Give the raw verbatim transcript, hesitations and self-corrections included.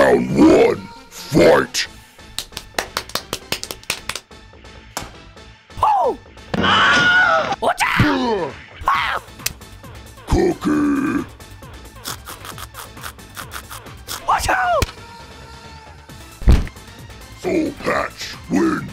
Round one, fight! Oh! Ah! Watch out! Ah! Cookie! Watch out! Soul Patch wins!